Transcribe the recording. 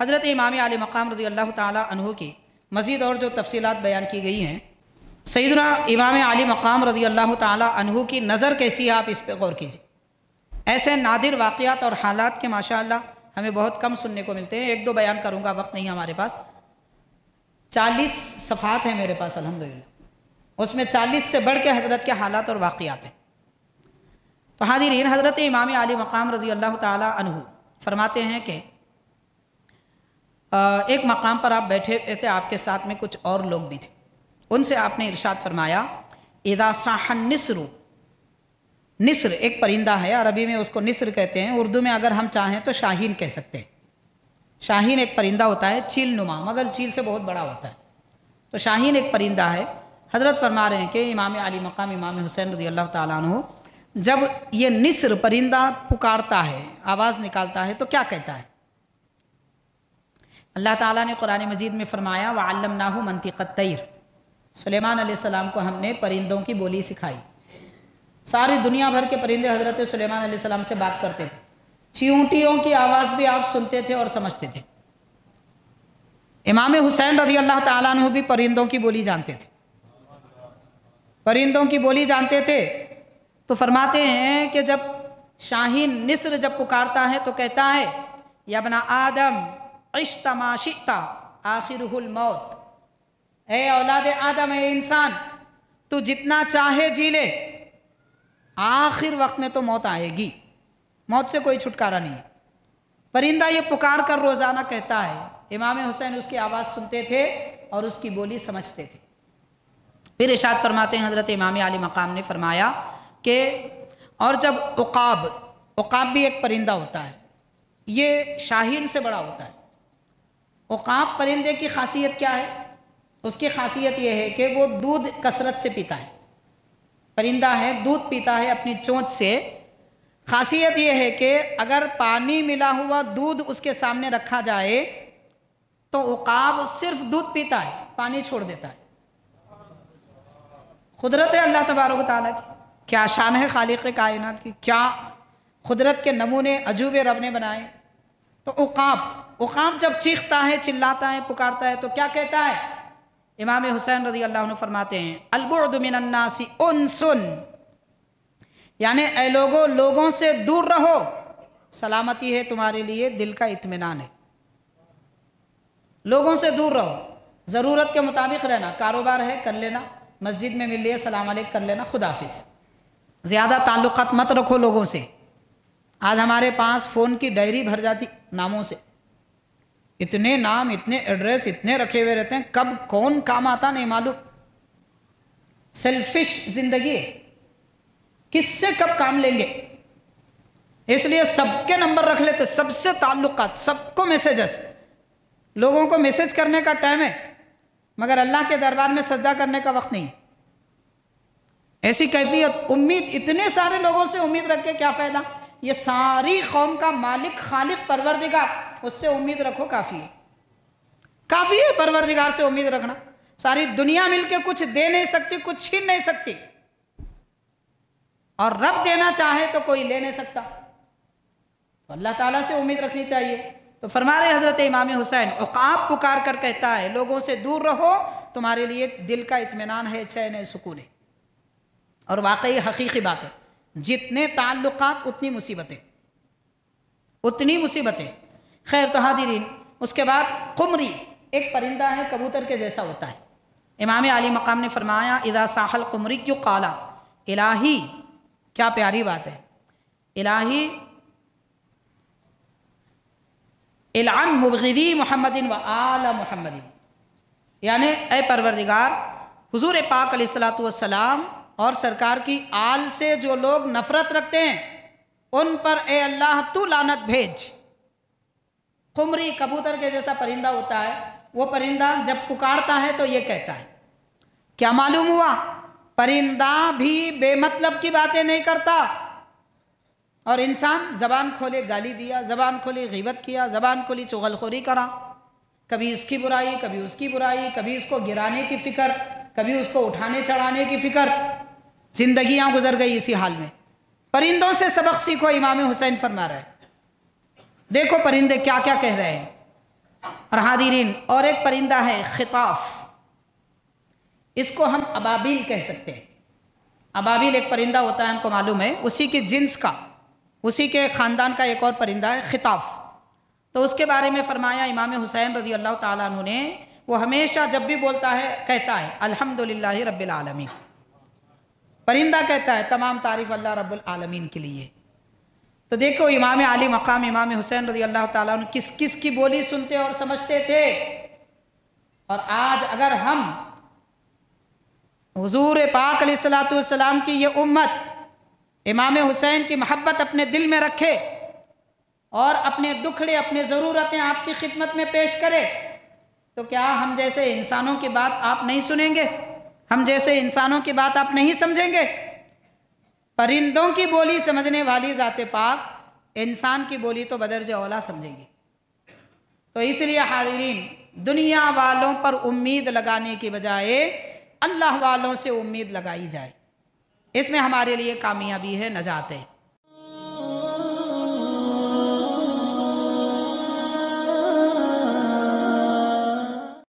हज़रत इमाम आली मकाम रज़ी अल्लाह ताला अन्हु की मज़ीद और जो तफसीलात बयान की गई हैं, सैयदना इमाम आली मकाम रज़ी अल्लाह ताला अन्हु की नज़र कैसी है, आप इस पर गौर कीजिए। ऐसे नादिर वाक़यात और हालात के माशाअल्लाह हमें बहुत कम सुनने को मिलते हैं। एक दो बयान करूँगा, वक्त नहीं हमारे पास। 40 सफ़ात हैं मेरे पास अल्हम्दुलिल्लाह, उसमें 40 से बढ़ के हज़रत के हालात और वाक़यात हैं। तो हाज़िरीन, हज़रत इमाम आली मकाम रज़ी अल्लाह ताला अन्हु फरमाते हैं कि एक मकाम पर आप बैठे थे, आपके साथ में कुछ और लोग भी थे। उनसे आपने इरशाद फरमाया, इज़ा साहन निस्रु, निस्र एक परिंदा है, अरबी में उसको निस्र कहते हैं, उर्दू में अगर हम चाहें तो शाहीन कह सकते हैं। शाहीन एक परिंदा होता है, चील नुमा, मगर चील से बहुत बड़ा होता है। तो शाहीन एक परिंदा है। हज़रत फरमा रहे हैं कि इमाम आली मकाम इमाम हुसैन रज़ी अल्लाह ताला अन्हु जब ये निस्र परिंदा पुकारता है, आवाज़ निकालता है, तो क्या कहता है? अल्लाह ताला ने कुरान मजीद में फरमाया, वअल्लमनाहु मंतिक़त तैर, सुलेमान अलैहिस्सलाम को हमने परिंदों की बोली सिखाई। सारी दुनिया भर के परिंदे हज़रत सुलेमान अलैहिस्सलाम से बात करते थे। चींटियों की आवाज़ भी आप सुनते थे और समझते थे। इमाम हुसैन रज़ी अल्लाह ताला अन्हु भी परिंदों की बोली जानते थे, परिंदों की बोली जानते थे। तो फरमाते हैं कि जब शाहीन निस्र जब पुकारता है तो कहता है, या बना आदम इश्ता मा शिता आखिरुहुल मौत, ए औलाद आदम, ए इंसान, तू जितना चाहे जी ले, आखिर वक्त में तो मौत आएगी, मौत से कोई छुटकारा नहीं है। परिंदा ये पुकार कर रोज़ाना कहता है। इमाम हुसैन उसकी आवाज़ सुनते थे और उसकी बोली समझते थे। फिर इरशाद फरमाते हैं हज़रत इमाम आली मकाम ने फरमाया कि और जब उक़ाब, उक़ाब भी एक परिंदा होता है, ये शाहीन से बड़ा होता है। उक़ाब परिंदे की खासियत क्या है? उसकी खासियत यह है कि वो दूध कसरत से पीता है। परिंदा है, दूध पीता है अपनी चोंच से। खासियत यह है कि अगर पानी मिला हुआ दूध उसके सामने रखा जाए तो उक़ाब सिर्फ दूध पीता है, पानी छोड़ देता है। खुदरत है अल्लाह तबारक व तआला की, क्या शान है खालिक़ कायनात की, क्या खुदरत के नमूने अजूबे रब ने बनाए। तो उक़ाब जब चीखता है, चिल्लाता है, पुकारता है तो क्या कहता है? इमाम हुसैन रज़ी अल्लाह अन्हु फरमाते हैं, अल-बुअदु मिनन नासी उनसुन, यानी ऐ लोगों, लोगों से दूर रहो, सलामती है तुम्हारे लिए, दिल का इत्मीनान है। लोगों से दूर रहो, ज़रूरत के मुताबिक रहना, कारोबार है कर लेना, मस्जिद में मिल लिया सलाम अलैकुम कर लेना, खुदा हाफिज़। ज़्यादा ताल्लुक़ात मत रखो लोगों से। आज हमारे पास फ़ोन की डायरी भर जाती नामों से, इतने नाम, इतने एड्रेस, इतने रखे हुए रहते हैं, कब कौन काम आता नहीं मालूम। सेल्फिश ज़िंदगी है, किससे कब काम लेंगे, इसलिए सबके नंबर रख लेते, सबसे ताल्लुक़ात, सबको मैसेजेस। लोगों को मैसेज करने का टाइम है मगर अल्लाह के दरबार में सजदा करने का वक्त नहीं। ऐसी कैफियत, उम्मीद, इतने सारे लोगों से उम्मीद रख के क्या फ़ायदा। ये सारी कौम का मालिक खालिक परवरदिगार, उससे उम्मीद रखो, काफ़ी है, काफ़ी है परवरदिगार से उम्मीद रखना। सारी दुनिया मिलके कुछ दे नहीं सकती, कुछ छीन नहीं सकती, और रब देना चाहे तो कोई ले नहीं सकता। तो अल्लाह ताला से उम्मीद रखनी चाहिए। तो फरमा रहे हज़रत इमाम हुसैन, उक़ाब पुकार कर कहता है, लोगों से दूर रहो, तुम्हारे लिए दिल का इत्मीनान है, चैन है, सुकून है। और वाकई हकीकी बात है, जितने ताल्लुक़ात उतनी मुसीबतें, उतनी मुसीबतें। खैर, तो हादिरीन, उसके बाद कुमरी एक परिंदा है, कबूतर के जैसा होता है। इमाम आली मकाम ने फरमाया, इज़ा साहल कुमरी क्यों काला, इलाही, क्या प्यारी बात है, इलाही इलान मुबग़िदी मोहम्मदिन व आला मोहम्मदिन, यानी ए परवरदिगार, हुज़ूर पाक अलैहिस्सलातु वस्सलाम और सरकार की आल से जो लोग नफ़रत रखते हैं उन पर ए अल्लाह तू लानत भेज। कुमरी कबूतर के जैसा परिंदा होता है। वो परिंदा जब पुकारता है तो ये कहता है, क्या मालूम हुआ, परिंदा भी बेमतलब की बातें नहीं करता, और इंसान ज़बान खोले गाली दिया, ज़बान खोली ग़ीबत किया, ज़बान खोली चुगलखोरी करा, कभी इसकी बुराई, कभी उसकी बुराई, कभी इसको गिराने की फ़िक्र, कभी उसको उठाने चढ़ाने की फ़िक्र। ज़िंदगियाँ गुजर गई इसी हाल में। परिंदों से सबक सीखो, इमाम हुसैन फरमा रहे हैं। देखो परिंदे क्या क्या कह रहे हैं। और हादिरीन, और एक परिंदा है खिताफ, इसको हम अबाबिल कह सकते हैं। अबाबिल एक परिंदा होता है, हमको मालूम है, उसी के जिन्स का, उसी के ख़ानदान का एक और परिंदा है खिताफ। तो उसके बारे में फरमाया इमाम हुसैन रज़ी अल्लाह ताला अन्हु ने, वो हमेशा जब भी बोलता है कहता है अल्हम्दुलिल्लाहि रब्बिल आलमीन। परिंदा कहता है तमाम तारीफ़ अल्लाह रब्बुल आलमीन के लिए। तो देखो इमाम आली मकाम इमाम हुसैन रज़ी अल्लाह ताला अन्हु किस किस की बोली सुनते और समझते थे। और आज अगर हम हुजूर पाक अलैहिस्सलातु वस्सलाम की ये उम्मत इमाम हुसैन की मोहब्बत अपने दिल में रखे और अपने दुखड़े अपने ज़रूरतें आपकी खिदमत में पेश करे, तो क्या हम जैसे इंसानों की बात आप नहीं सुनेंगे? हम जैसे इंसानों की बात आप नहीं समझेंगे? परिंदों की बोली समझने वाली ज़ाते पाक इंसान की बोली तो बदर्ज औला समझेंगी। तो इसलिए हाज़िरीन, दुनिया वालों पर उम्मीद लगाने की बजाय अल्लाह वालों से उम्मीद लगाई जाए, इसमें हमारे लिए कामयाबी है, नजात है।